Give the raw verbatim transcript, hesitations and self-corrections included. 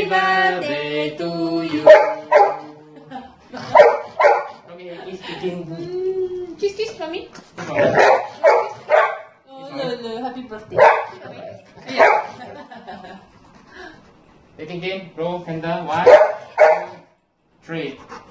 birthday to you. Okay, kiss begin. Mm, kiss, kiss, mommy. Oh, no, no, happy birthday. Taking game, roll, panda, one, two, three.